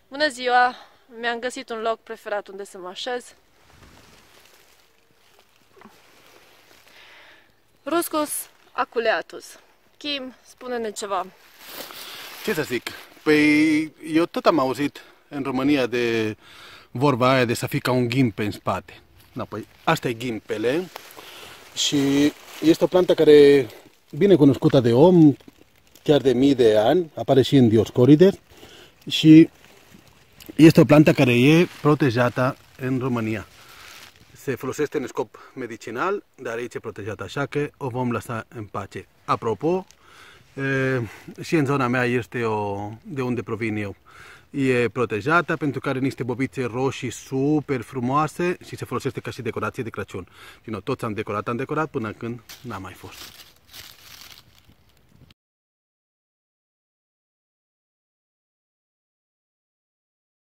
Bună ziua! Mi-am găsit un loc preferat unde să mă așez. Ruscus aculeatus. Kim, spune-ne ceva. Ce să zic? Păi eu tot am auzit în România de vorba aia de să fii ca un ghimpe în spate. Da, păi asta e ghimpele și este o plantă care e bine cunoscută de om, chiar de mii de ani, apare și în Dioscorides și este o plantă care e protejată în România. Se folosește în scop medicinal, dar aici e protejată, așa că o vom lăsa în pace. Apropo, și în zona mea este de unde provin eu. E protejată pentru că are niște bobițe roșii super frumoase și se folosește ca și decorație de Crăciun. Toți am decorat până când n-a mai fost.